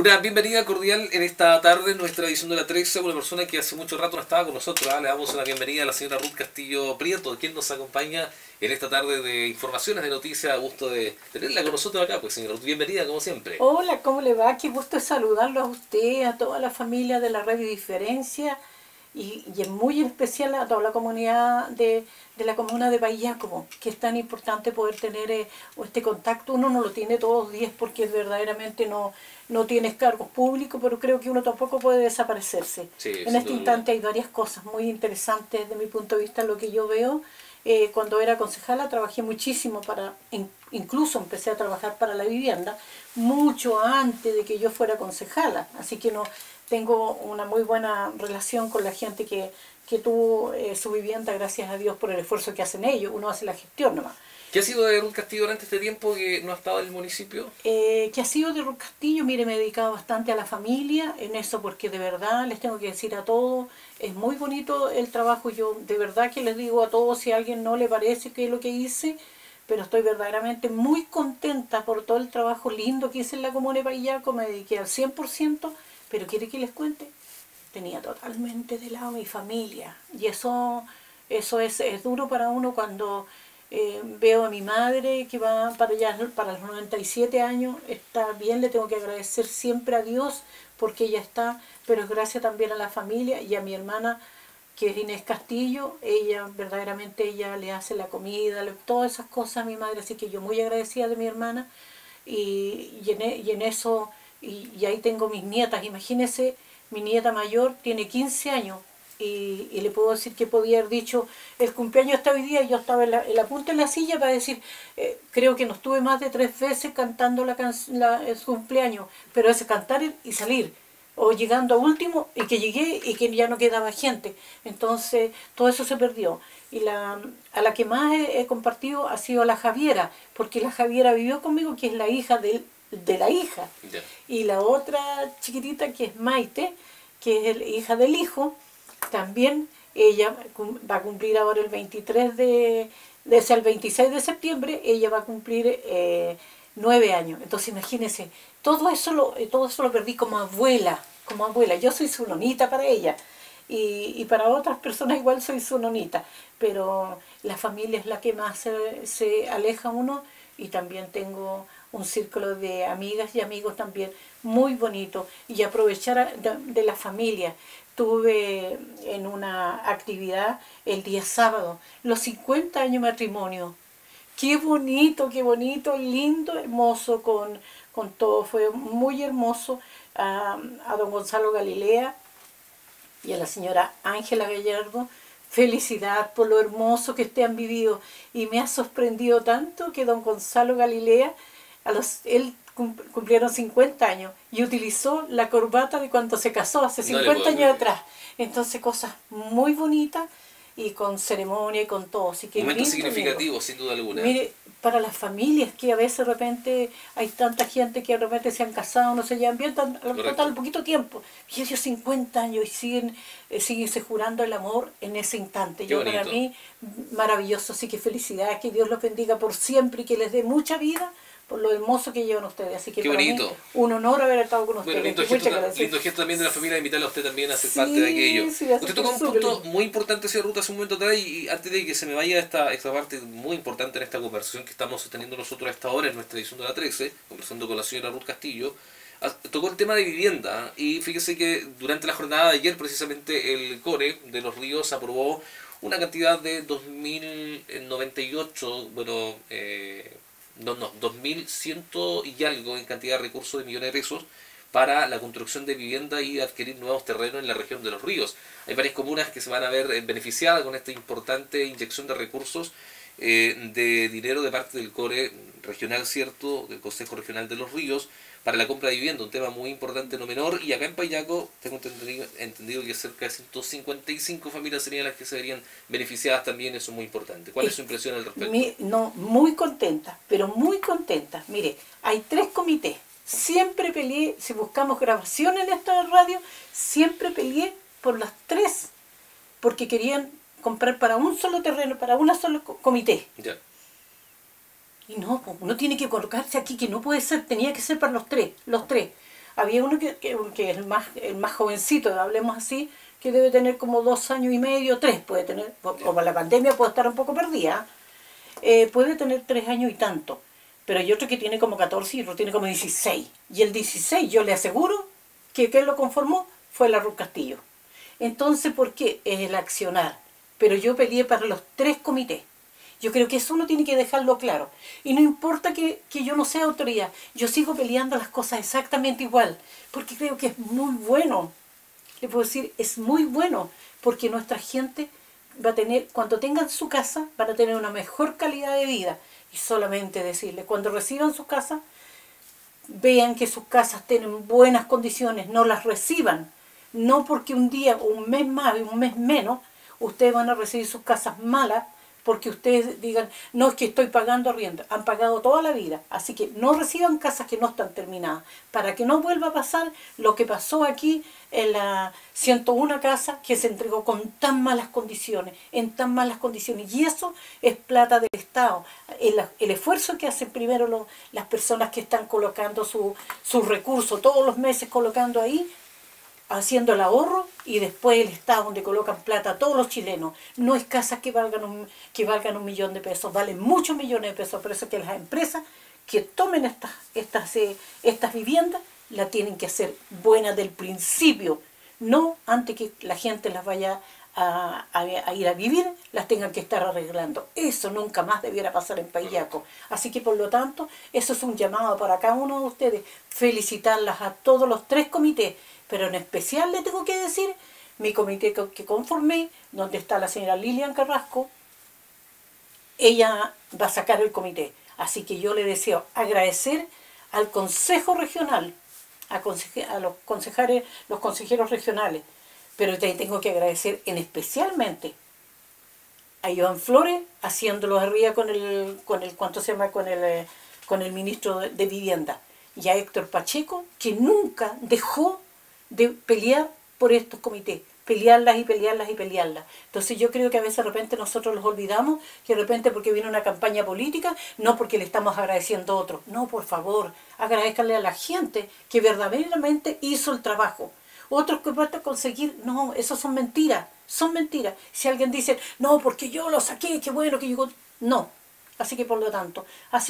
Una bienvenida cordial en esta tarde, en nuestra edición de la 13, una persona que hace mucho rato no estaba con nosotros. Le damos una bienvenida a la señora Ruth Castillo Prieto, quien nos acompaña en esta tarde de informaciones, de noticias. Gusto de tenerla con nosotros acá, pues señora Ruth, bienvenida como siempre. Hola, ¿cómo le va? Qué gusto saludarlo a usted, a toda la familia de la Radio Diferencia y en muy especial a toda la comunidad de la comuna de Paillaco, que es tan importante poder tener este contacto. Uno no lo tiene todos los días porque verdaderamente no tienes cargos públicos, pero creo que uno tampoco puede desaparecerse. Sí, En este instante hay varias cosas muy interesantes desde mi punto de vista, lo que yo veo. Cuando era concejala trabajé muchísimo incluso empecé a trabajar para la vivienda mucho antes de que yo fuera concejala, así que tengo una muy buena relación con la gente que tuvo su vivienda, gracias a Dios por el esfuerzo que hacen ellos. Uno hace la gestión nomás. ¿Qué ha sido de Ruth Castillo durante este tiempo que no ha estado en el municipio? ¿Qué ha sido de Ruth Castillo? Mire, me he dedicado bastante a la familia, en eso, porque de verdad les tengo que decir a todos, es muy bonito el trabajo. Yo de verdad que les digo a todos, si a alguien no le parece que es lo que hice, pero estoy verdaderamente muy contenta por todo el trabajo lindo que hice en la comuna de Paillaco. Me dediqué al 100%, pero ¿quiere que les cuente? Tenía totalmente de lado mi familia, y eso es duro para uno cuando veo a mi madre que va para allá para los 97 años, está bien, le tengo que agradecer siempre a Dios porque ella está, pero es gracias también a la familia y a mi hermana, que es Inés Castillo. Ella verdaderamente ella le hace la comida, todas esas cosas a mi madre, así que yo muy agradecida de mi hermana y en eso, y ahí tengo mis nietas. Imagínense, mi nieta mayor tiene 15 años. Y le puedo decir que podía haber dicho el cumpleaños está hoy día, y yo estaba en la punta de la silla para decir, creo que no estuve más de 3 veces cantando el cumpleaños, pero es cantar y salir, o llegando a último y que llegué y que ya no quedaba gente. Entonces todo eso se perdió, y a la que más he compartido ha sido a la Javiera, porque la Javiera vivió conmigo, que es la hija de la hija, Yeah. y la otra chiquitita, que es Maite, que es hija del hijo. También ella va a cumplir ahora el 23 el 26 de septiembre, ella va a cumplir 9 años. Entonces imagínense, todo eso lo perdí como abuela, como abuela. Yo soy su nonita para ella, y para otras personas igual soy su nonita, pero la familia es la que más se aleja uno, y también tengo un círculo de amigas y amigos también muy bonito, y aprovechar de la familia. Tuve en una actividad el día sábado los 50 años de matrimonio. Qué bonito, lindo, hermoso, con todo. Fue muy hermoso. A don Gonzalo Galilea y a la señora Ángela Gallardo, felicidad por lo hermoso que han vivido. Y me ha sorprendido tanto que don Gonzalo Galilea, él cumplieron 50 años y utilizó la corbata de cuando se casó hace 50 años atrás. Entonces cosas muy bonitas, y con ceremonia y con todo. Así que Momento significativo, sin duda alguna. Mire, para las familias, que a veces de repente hay tanta gente que de repente se han casado, no se llevan bien, tan poquito tiempo, y ellos 50 años y siguen se jurando el amor en ese instante. Para mí, maravilloso. Así que felicidades, que Dios los bendiga por siempre y que les dé mucha vida por lo hermoso que llevan ustedes. Así que qué para bonito. mí, un honor haber estado con ustedes. Bueno, lindo gesto también de la familia de invitarle a usted también a ser parte de aquello. Sí, usted tocó un punto muy importante, señor Ruth, hace un momento atrás, y antes de que se me vaya esta parte muy importante en esta conversación que estamos sosteniendo nosotros a esta hora en nuestra edición de la 13, conversando con la señora Ruth Castillo, tocó el tema de vivienda, y fíjese que durante la jornada de ayer precisamente el CORE de Los Ríos aprobó una cantidad de 2.098, 2.100 y algo en cantidad de recursos de millones de pesos para la construcción de vivienda y adquirir nuevos terrenos en la región de Los Ríos. Hay varias comunas que se van a ver beneficiadas con esta importante inyección de recursos, de dinero de parte del CORE regional, ¿cierto?, del Consejo Regional de Los Ríos, para la compra de vivienda, un tema muy importante, no menor. Y acá en Paillaco tengo entendido que cerca de 155 familias serían las que se verían beneficiadas también. Eso es muy importante. ¿Cuál es su impresión al respecto? Muy contenta, pero muy contenta. Mire, hay 3 comités. Siempre peleé, si buscamos grabaciones en esta radio, siempre peleé por las 3, porque querían comprar para un solo terreno, para una solo comité. Ya. Y no, uno tiene que colocarse aquí, que no puede ser, tenía que ser para los tres. Había uno que es el más jovencito, hablemos así, que debe tener como 2 años y medio, 3 puede tener, como la pandemia puede estar un poco perdida, puede tener 3 años y tanto. Pero hay otro que tiene como 14 y otro tiene como 16. Y el 16 yo le aseguro que quien lo conformó fue la Ruth Castillo. Entonces, ¿por qué? Es el accionar. Pero yo peleé para los 3 comités. Yo creo que eso uno tiene que dejarlo claro. Y no importa que yo no sea autoridad, yo sigo peleando las cosas exactamente igual, porque creo que es muy bueno. Le puedo decir, es muy bueno, porque nuestra gente va a tener, cuando tengan su casa, van a tener una mejor calidad de vida. Y solamente decirle, cuando reciban su casa, vean que sus casas tienen buenas condiciones, no las reciban. No porque un día, o un mes más, o un mes menos, ustedes van a recibir sus casas malas, porque ustedes digan, no, es que estoy pagando arriendo. Han pagado toda la vida. Así que no reciban casas que no están terminadas. Para que no vuelva a pasar lo que pasó aquí en la 101 casa, que se entregó con tan malas condiciones, en tan malas condiciones. Y eso es plata del Estado. El esfuerzo que hacen primero las personas que están colocando sus recursos, todos los meses colocando ahí, haciendo el ahorro, y después el Estado donde colocan plata a todos los chilenos. No es casas que valgan un millón de pesos, valen muchos millones de pesos. Por eso que las empresas que tomen estas viviendas las tienen que hacer buenas del principio, no antes que la gente las vaya a ir a vivir, las tengan que estar arreglando. Eso nunca más debiera pasar en Payaco. Así que por lo tanto, eso es un llamado para cada uno de ustedes, felicitarlas a todos los 3 comités, pero en especial le tengo que decir, mi comité que conformé, donde está la señora Lilian Carrasco, ella va a sacar el comité. Así que yo le deseo agradecer al Consejo Regional, a los consejeros regionales, pero te tengo que agradecer especialmente a Iván Flores, haciéndolo arriba con el ¿cuánto se llama? Con el ministro de Vivienda, y a Héctor Pacheco, que nunca dejó de pelear por estos comités, pelearlas y pelearlas y pelearlas. Entonces yo creo que a veces de repente nosotros los olvidamos, que de repente porque viene una campaña política, no porque le estamos agradeciendo a otros. No, por favor, agradezcanle a la gente que verdaderamente hizo el trabajo. Otros que pueden conseguir, no, eso son mentiras, son mentiras. Si alguien dice, no, porque yo lo saqué, qué bueno que llegó, no. Así que por lo tanto,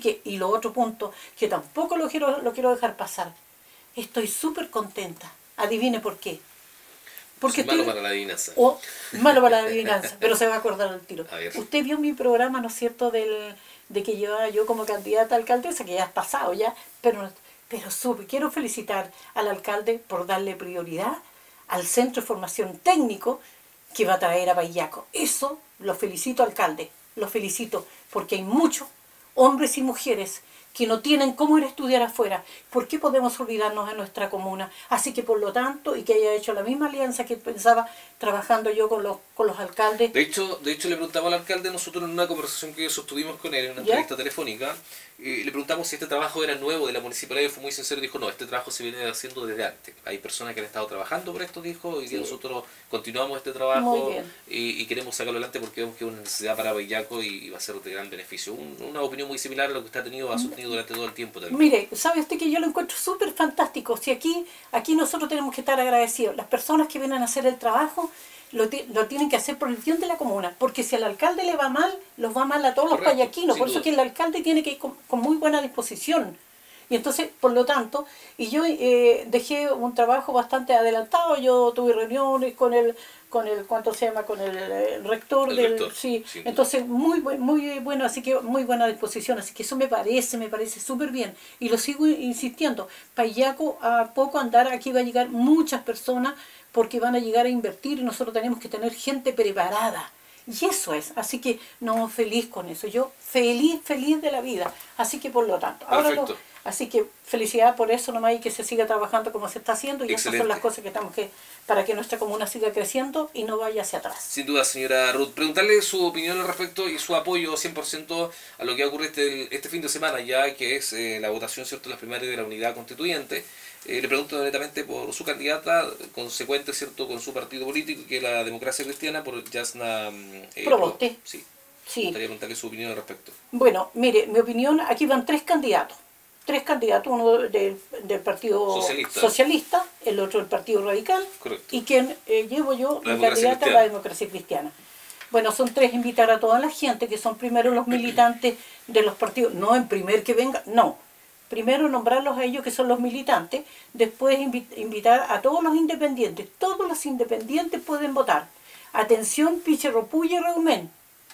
y lo otro punto, que tampoco lo quiero dejar pasar, estoy súper contenta. Adivine por qué. Porque malo para la adivinanza. Malo para la adivinanza, pero se va a acordar al tiro. A ver. Usted vio mi programa, ¿no es cierto?, de que llevaba yo como candidata a alcaldesa, que ya es pasado ya, pero quiero felicitar al alcalde por darle prioridad al Centro de Formación Técnico que va a traer a Payaco. Eso lo felicito, alcalde, lo felicito, porque hay muchos hombres y mujeres que no tienen cómo ir a estudiar afuera. ¿Por qué podemos olvidarnos de nuestra comuna? Así que por lo tanto, y que haya hecho la misma alianza que pensaba trabajando yo con los alcaldes. De hecho le preguntamos al alcalde, nosotros en una conversación que sostuvimos con él, en una entrevista telefónica, le preguntamos si este trabajo era nuevo de la municipalidad, y fue muy sincero, dijo, no, este trabajo se viene haciendo desde antes. Hay personas que han estado trabajando por esto, dijo, y que nosotros continuamos este trabajo y queremos sacarlo adelante porque vemos que es una necesidad para Payaco y va a ser de gran beneficio. Una opinión muy similar a lo que usted ha sostenido durante todo el tiempo también. Mire, ¿sabe usted que yo lo encuentro súper fantástico? Si aquí nosotros tenemos que estar agradecidos. Las personas que vienen a hacer el trabajo lo tienen que hacer por el bien de la comuna, porque si al alcalde le va mal, los va mal a todos los payaquinos. Por eso que el alcalde tiene que ir con muy buena disposición. Y entonces, por lo tanto, y yo dejé un trabajo bastante adelantado. Yo tuve reuniones con el ¿cuánto se llama? Con el rector del... Sí, entonces muy bueno, así que muy buena disposición. Así que eso me parece súper bien. Y lo sigo insistiendo. Payaco, a poco andar, aquí va a llegar muchas personas porque van a llegar a invertir y nosotros tenemos que tener gente preparada. Y eso es, así que no, feliz con eso, yo feliz de la vida, así que por lo tanto, así que felicidad por eso nomás, y que se siga trabajando como se está haciendo, y esas son las cosas que estamos para que nuestra comuna siga creciendo y no vaya hacia atrás. Sin duda, señora Ruth, preguntarle su opinión al respecto y su apoyo 100% a lo que ocurre este fin de semana, ya que es la votación, ¿cierto?, de las primarias de la unidad constituyente. Le pregunto netamente por su candidata, consecuente, ¿cierto?, con su partido político, que es la Democracia Cristiana, por Jasna Proboste. Sí. Me gustaría preguntarle su opinión al respecto. Bueno, mire, mi opinión, aquí van 3 candidatos. tres candidatos, uno del Partido Socialista, el otro del Partido Radical, correcto, y quien llevo yo, la mi candidata a la Democracia Cristiana. Bueno, son tres, invitar a toda la gente, que son primero los militantes de los partidos, no en primer que venga, no. Primero nombrarlos a ellos, que son los militantes, después invitar a todos los independientes. Todos los independientes pueden votar. Atención, Pichirropulla y Reumén.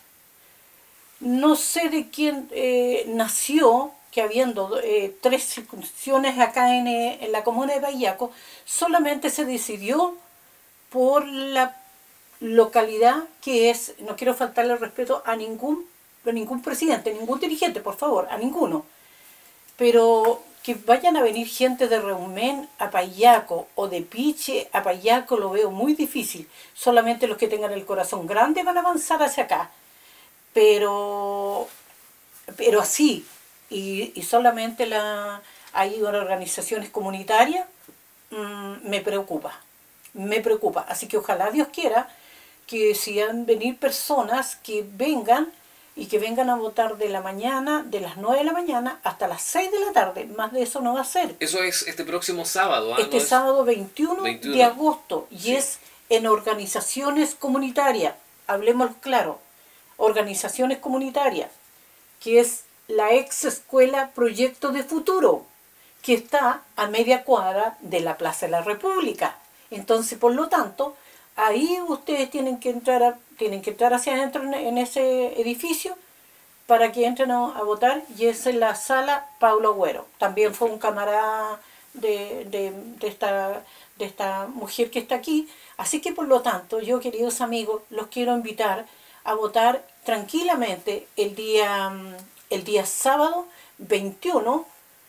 No sé de quién nació, que habiendo tres circunscripciones acá en la comuna de Payaco, solamente se decidió por la localidad que es, no quiero faltarle el respeto a ningún presidente, ningún dirigente, por favor, a ninguno. Pero que vayan a venir gente de Reumén a Payaco o de Piche a Payaco lo veo muy difícil. Solamente los que tengan el corazón grande van a avanzar hacia acá. Pero así, y solamente hay organizaciones comunitarias, me preocupa. Así que ojalá Dios quiera que sigan venir personas que vengan y que vengan a votar de la mañana, de las 9 de la mañana hasta las 6 de la tarde. Más de eso no va a ser. Eso es este próximo sábado. Este sábado 21 de agosto. Y sí, es en organizaciones comunitarias. Hablemos claro. Organizaciones comunitarias. Que es la ex escuela Proyecto de Futuro. Que está a media cuadra de la Plaza de la República. Entonces, por lo tanto, ahí ustedes tienen que entrar hacia adentro en ese edificio para que entren a votar, y es en la sala Paulo Agüero. También fue un camarada de esta mujer que está aquí. Así que por lo tanto, yo, queridos amigos, los quiero invitar a votar tranquilamente el día sábado 21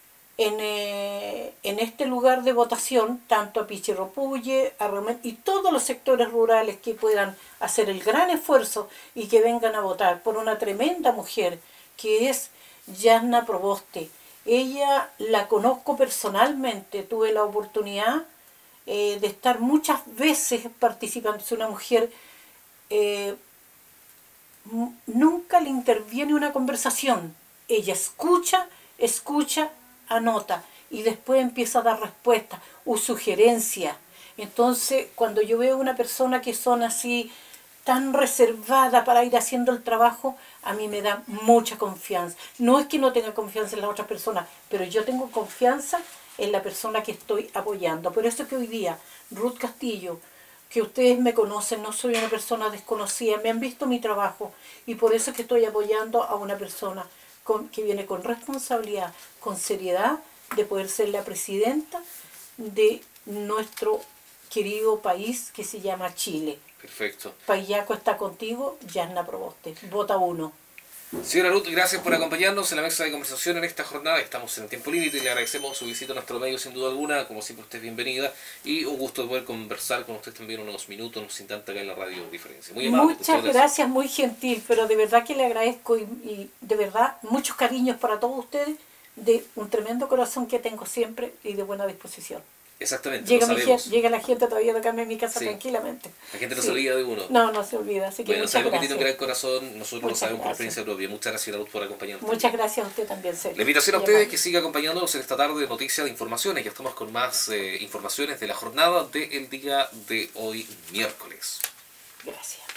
en este lugar de votación, tanto a Pichirropulle, a Reumén y todos los sectores rurales que puedan hacer el gran esfuerzo y que vengan a votar por una tremenda mujer que es Yasna Proboste. Ella la conozco personalmente, tuve la oportunidad de estar muchas veces participando. Es una mujer, nunca le interviene una conversación. Ella escucha, anota y después empieza a dar respuestas o sugerencias. Entonces, cuando yo veo una persona que son así tan reservada para ir haciendo el trabajo, a mí me da mucha confianza. No es que no tenga confianza en las otras personas, pero yo tengo confianza en la persona que estoy apoyando. Por eso que hoy día, Ruth Castillo, que ustedes me conocen, no soy una persona desconocida, me han visto mi trabajo, y por eso es que estoy apoyando a una persona que viene con responsabilidad, con seriedad, de poder ser la presidenta de nuestro querido país que se llama Chile. Perfecto. Payaco está contigo, Yasna Proboste. Vota 1. Señora Ruth, gracias por acompañarnos en la mesa de conversación en esta jornada. Estamos en el tiempo límite y le agradecemos su visita a nuestro medio, sin duda alguna. Como siempre, usted es bienvenida, y un gusto poder conversar con usted también unos minutos, unos instantes acá en la Radio Diferencia. Muy amable. Muchas gracias, muy gentil, pero de verdad que le agradezco y de verdad muchos cariños para todos ustedes, de un tremendo corazón que tengo siempre y de buena disposición. Exactamente, llega la gente todavía a tocarme en mi casa tranquilamente. La gente no se olvida de uno. No se olvida. Así que bueno, muchas sabemos gracias. que tiene un gran corazón, nosotros Muchas lo sabemos por gracias. experiencia propia. Muchas gracias, Ruth, por acompañarnos. Muchas gracias a usted también, Sergio. La invitación a ustedes que siga acompañándonos en esta tarde de noticias, de informaciones. Ya estamos con más informaciones de la jornada del día de hoy, miércoles. Gracias.